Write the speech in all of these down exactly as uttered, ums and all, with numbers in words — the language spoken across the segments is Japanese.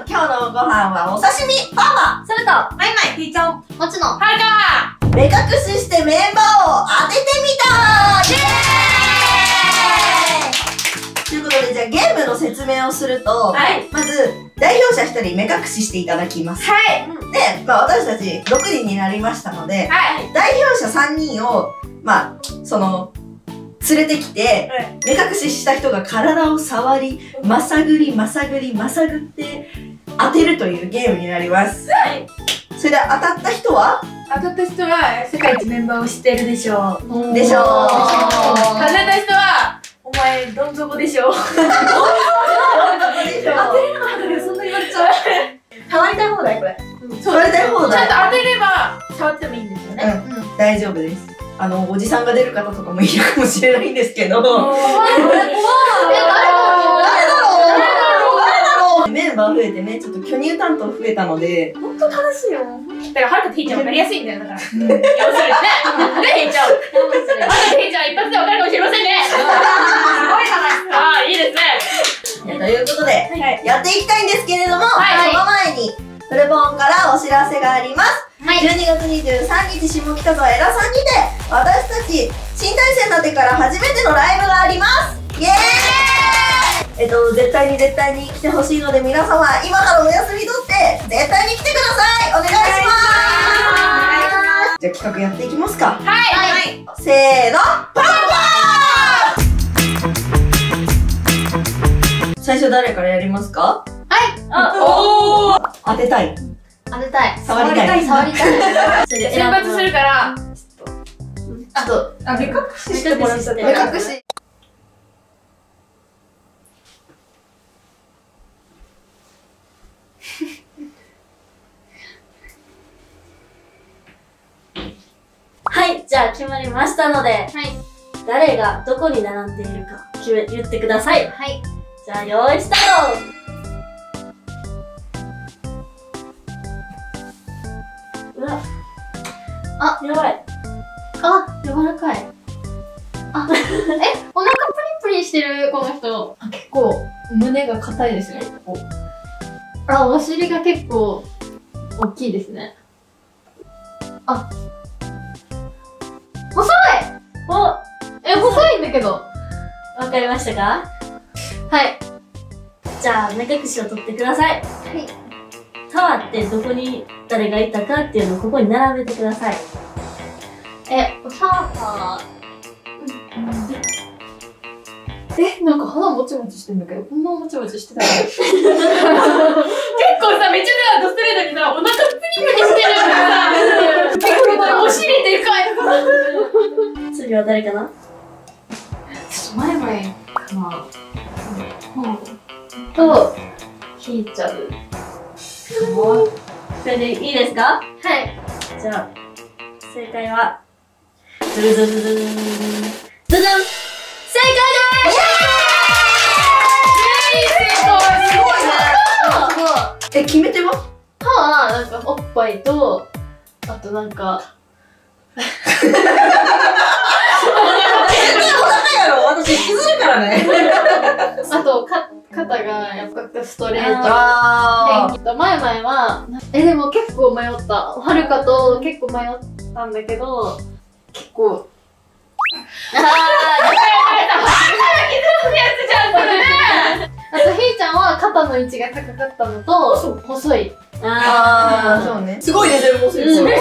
今日のご飯はお刺身、パーマ、 それと、 マイマイ、ひーちゃん、 もちの、 はるか目隠ししてメンバーを当ててみたイエーイということで、じゃあゲームの説明をすると、 はい。 まず、代表者ひとり目隠ししていただきます。 はい。 で、まあ私たちろくにんになりましたので、 はい。 代表者さんにんを、まあ、その、連れてきて、目隠しした人が体を触り、まさぐり、まさぐり、まさぐって当てるというゲームになります。 はい。 それで当たった人は当たった人は世界一メンバーを知ってるでしょう。 でしょう。 当たった人は、お前、どん底でしょう。当てれなかったけど、そんな言われちゃう。 触りたい放題これ。 触りたい放題。 ちゃんと当てれば、触ってもいいんですよね。 うん、大丈夫です。あの、おじさんが出る方とかもいるかもしれないんですけど。 怖い。 誰だろうメンバー増えてね、ちょっと巨乳担当増えたので。 ほんと楽しいよ。だから、はるかとひーちゃん分かりやすいんだよ、だから。要するにね。ね、ひーちゃん。はるかとひーちゃん一発で分かるかもしれませんね。すごい話。ああ、いいですね。 ということで、やっていきたいんですけれども、 はいその前に、フルボンからお知らせがあります。 はい。 じゅうにがつにじゅうさんにち、下北沢エラさんにて、私たち、新体制になってから初めてのライブがあります。イエーイえっと、絶対に絶対に来てほしいので、皆様、今からお休み取って、絶対に来てください。お願いします。じゃあ企画やっていきますか。 はい。はい。 せーの、パワー最初誰からやりますか？ あ、おー。 当てたい。 当てたい。 触りたい。 触りたい。 選抜するから、 ちょっと、 あ、目隠ししてもらった目隠し。 はい、じゃあ決まりましたので、はい。誰がどこに並んでいるか決め、言ってください。はい。じゃあ、用意スタート。うわ。あ、やばい。あ、柔らかい。あ、え、お腹プリプリしてる、この人。 あ、結構、胸が硬いですね、ここ。 あ、お尻が結構、大きいですね。あ。細い！お、え、細いんだけど。わかりましたか？はい。じゃあ、目隠しを取ってください。はい。触ってどこに誰がいたかっていうのをここに並べてください。え、触ったえ、なんか鼻もちもちしてんだけど、こんなもちもちしてた結構さ、めっちゃさ、ドストレートにさ、お腹プニプニしてるからさ、結構お尻でかい。 次は誰かな？ 前々かな。と、ひーちゃん。 それでいいですか？はい。じゃあ、正解は、ズルズルズルズルズルズル正解です！ え、決め手は？ 歯は、なんか、おっぱいと、あとなんか、 全然お腹やろ私、引きずるからね。 あと、か、肩がやっぱストレート。 あ元気と、前々は、え、でも結構迷った。はるかと結構迷ったんだけど、結構、あー、だからあと、ひーちゃんは肩の位置が高かったのと、細い。 あー、そうね。すごいね、でも、すごい。すごい。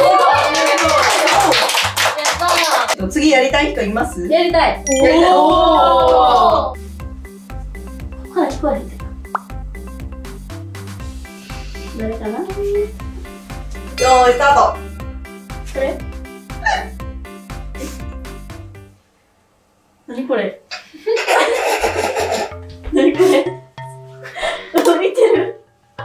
次やりたい人います？ やりたい。 やりたい。 おー。ほら、聞こえへんけど。誰かな？ よーい、スタート。 これ？何これ？何これ？見てる？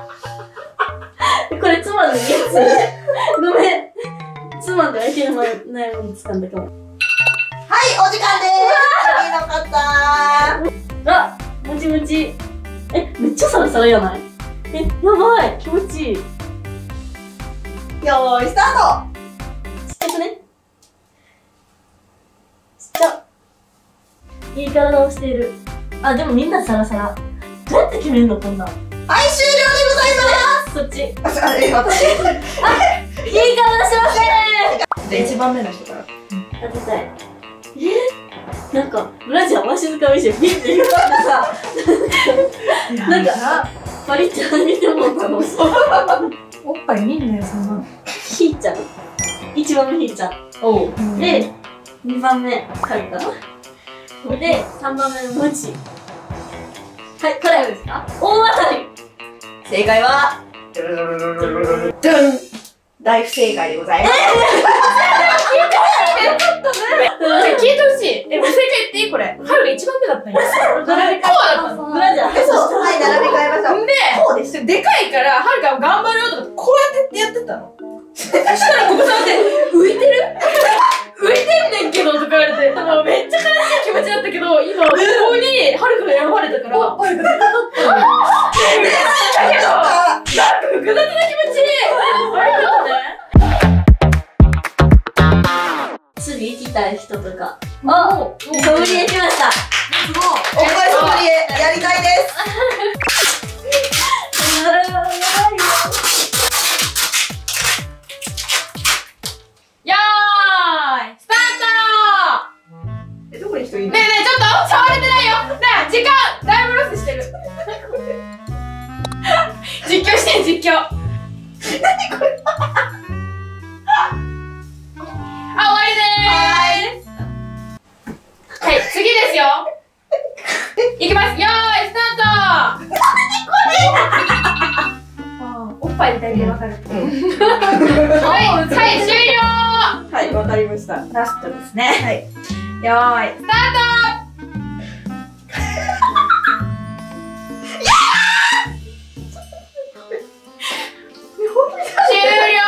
これつまんでいいやつ？ごめん。つまんで相手のないもの掴んだかも。 はい、お時間でーす。次の方。 あ、もちもち。え、めっちゃサラサラやない？え、やばい。気持ちいい。 よーい、スタート。 ちっちゃくね。ちっちゃ。いい体をしている。あ、でもみんなサラサラ。どうやって決めるのこんなん。 はい、終了でございます。 こっち。 あ、あえ、私いい顔しますねじゃあいちばんめの人から。 当てたい。えなんか、ブラジャーわしづかみしてピッて言ったんでさ、なんか、パリッてはめてもうたの。 おっぱい見んなよ、そんなの。 ひーちゃん。いちばんめひーちゃん。 おう。 で、にばんめ、はるかな。で、さんばんめのもち。はい、これですか大当たり。 正解は、ドゥン大不正解でございます。 聞いてほしい。え、もう正解言っていいこれ。はるがいちばんめだったんよ。 並び替えこうだったの。 ブラジャー。 そう、はい、並び替えましょう。 んで、 こうです。 でかいから、はるか頑張るよとか、こうやってやってたの。そしたら、ここさんで、浮いてる浮いてんねんけどとか言われて、もうめっちゃ悲しい気持ちだったけど、今、ここに、はるかが選ばれたから、はるかがだけど、なんか複雑な気持ち。悪かったね。 次行きたい人とか。あ、ソムリエ来ました。 おっぱいソムリエ、やりたいです。 よーい、スタートえ、どこに人いるの？ ねえねえ、ちょっと触れてないよ。ねえ、時間だいぶロスしてる。実況してん、実況。何これあ、終わりでーす。はい、次ですよ。いきます。よーい、スタート。何これおっぱいで大体わかる。はい、はい、終了。 はい、わかりました。 ラストですね。 はい。 よーい、スタート。終了。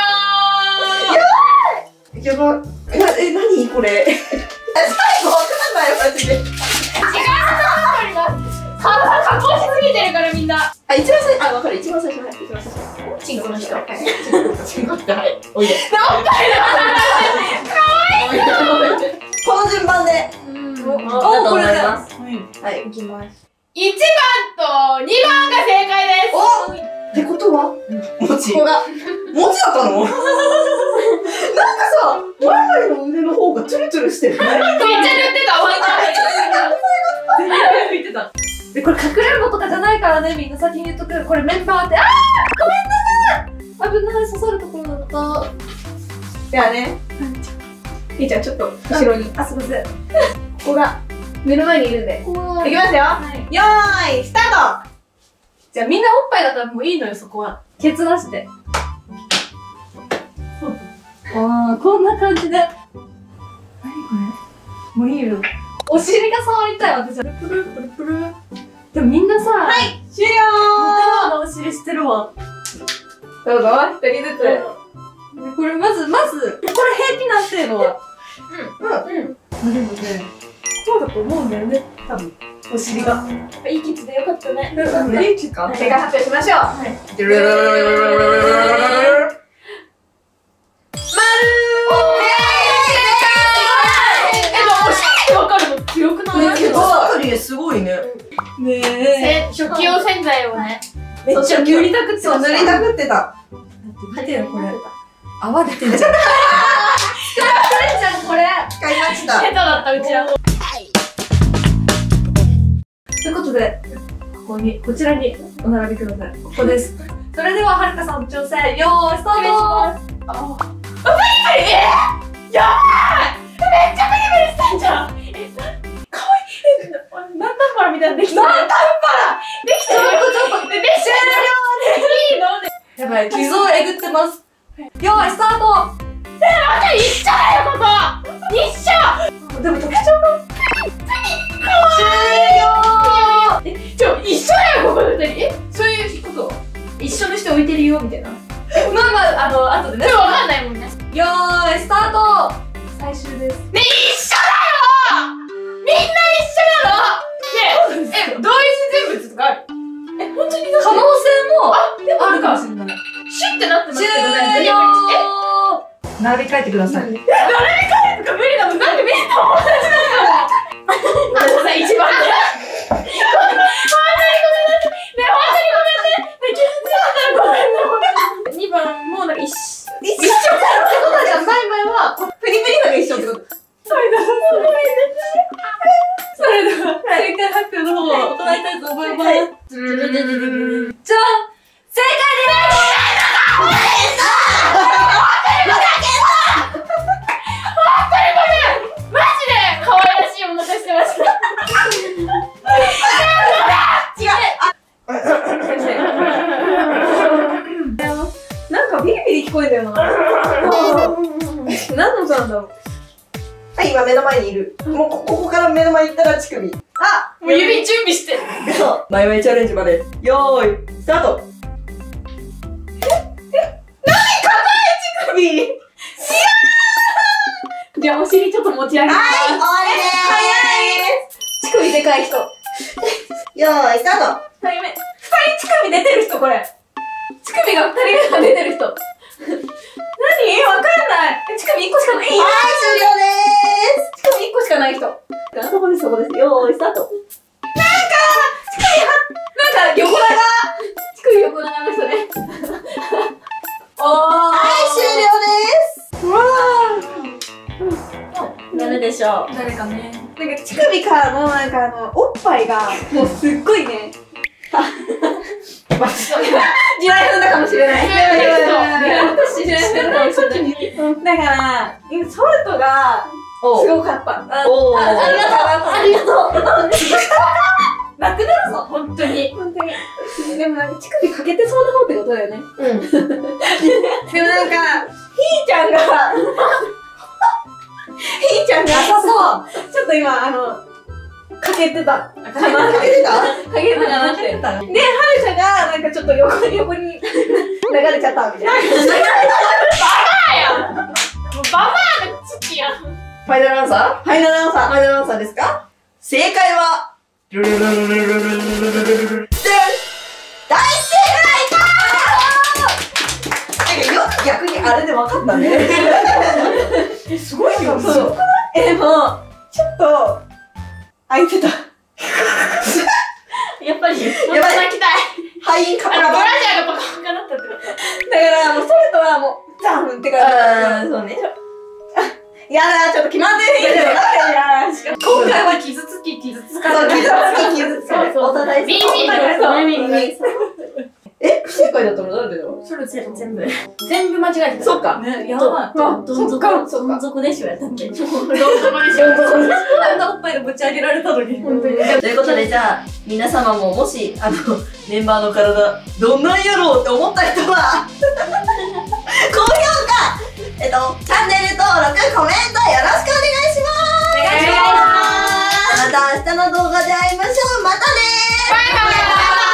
やば、なえ、なにこれ。最後わかんないよ、マジで。 時間かかります。体加工しすぎてるからみんな。 あ、一番最初、あ、わかる、一番最初、はい、一番最初。 チンコの人。 はい、チンコって、はい、おいで。 おっぱいだ。 おいで、おいで。この順番で。 お、だと思います。 はい、いきます。 いちばんとにばんが正解です。 おってことは、もち。 ここが。 もちだったのなんかさ、前の腕の方がツルツルしてる。めっちゃめっちゃ塗ってた、お前全然見てた。 で、これかくれんぼとかじゃないからね、みんな先に言っとく。これメンバーって、あーごめんなさい。危ない、刺さるところだった。 ではね、ひーちゃんちょっと後ろに。 あ、すいません。 ここが目の前にいるんで。 いきますよ。 はいよーい、スタート。 じゃあみんなおっぱいだからもういいのよ、そこは。ケツ出して。あー、こんな感じで。何これもういいよ。お尻が触りたい、私は。プルプルプル。でもみんなさ、はい、 終了似たようなお尻してるわ。 どうぞ、一人ずつ。 でこれまず、まず、これ平気なっていうのは。 うん。うん。 うん。でもね、こうだと思うんだよね、多分。お尻が。いいケツでよかったね。 いいですか？正解発表しましょう。 はい。 ドゥルルルルルルルルルル強くないすごいね。 ねえ。初期用洗剤をね。 めっちゃ塗りたくってた。塗りたくってた。 見てよ、これ。泡出てんじゃん。使ってんじゃん、これ。 使いました。 下手だった、うちら。ということで、ここに、こちらにお並びください。ここです。それでは、はるかさんの挑戦、よーい、スタート。あ、あ、ブリブリ、えー、やばい。めっちゃブリブリしたんじゃん。え、かわいい。何タンパラみたいなのできてる。何タンパラできてる。ちょっとちょっと。で、終了でいいのやばい、傷をえぐってます。よーい、スタート。え、待って、一緒だよ、ここ。一緒。でも特徴が。終了。え、ちょ、一緒だよ、ここの二人。え、そういうこと一緒にして置いてるよ、みたいな。え、まあまあ、あの、後でね。わかんないもんね。よーい、スタート。最終です。ね、一緒だよ。みんな一緒なの。ねえ、同一人物とかある？え、本当に可能性もあるかもしれない。シュッてなってますけどね。終了。え、並び替えてください。並び替えるとか無理だもん。なんでみんな同じなの？ごめんなさい、一番ね。本当にごめんなさい。ね、本当にごめんね。ね、気づいてたらごめんね。 聞こえんだよな。何の音なんだろう。 はい、今目の前にいる。もうここから目の前に行ったら乳首。あ、 もう指準備してる。 マイマイチャレンジまで。よーい、スタート。え、え、なに硬い乳首。いやー。じゃあお尻ちょっと持ち上げて。 はい、終わりでーす。 乳首でかい人。 よーい、スタート。 二人目。二人乳首出てる人これ。乳首が二人目が出てる人。何わかんない。乳首一個しかない。 はい、終了でーす。 乳首一個しかない人。なんか、 そこです、そこです。よーい、スタート。 乳首は、なんか横長。乳首横長の人ね。おー。 はい、終了です。 うわー。 誰でしょう。 誰かね。なんか乳首からのなんかあのおっぱいがもうすっごいね。地雷踏んだかもしれない。地雷踏んだかもしれない。だから今ソルトがすごかった。 おー。 ありがとう。ありがとう。 なくなるぞ本当に。本当に。でもなんか乳首かけてそうな方ってことだよね。 うん。 でもなんかひーちゃんが。ひーちゃんがそうちょっと今あのかけてたかなかけてたかけてたかなってで、はるかがなんかちょっと横に横に流れちゃったみたいな。バカやん。もうババアの土やん。 ファイナルアンサー？ ファイナルアンサファイナルアンサーですか？正解はルルルルルルルルルルルルル大正解かー！よく逆にあれで分かったね。すごいよ。 そう。え、でも、ちょっと、開いてた。 やっぱり、やばい泣きたい。 敗因カあの、ブラジャーがパカパカなったってこと。だから、もう、ソルトはもう、ザンって感じ。そうね。 やだ、ちょっと決まってへんけど、なんか今回は傷つき、傷つかそう、傷つき、傷つき。お互い。 ビンビンだから、ビンビン。 え、不正解だったのなんでだろう？ それ全部。 全部間違えてた。 そっか。 ね、やばい。どん底、どん底でしょ、やったっけ。どん底でしょ。 あんなおっぱいでぶち上げられたのに。本当に。 ということで、じゃあ、皆様ももし、あの、メンバーの体、どんなんやろうって思った人は、高評価、えっと、チャンネル登録、コメントよろしくお願いします。 お願いします。 また明日の動画で会いましょう。またねー。 バイバイ。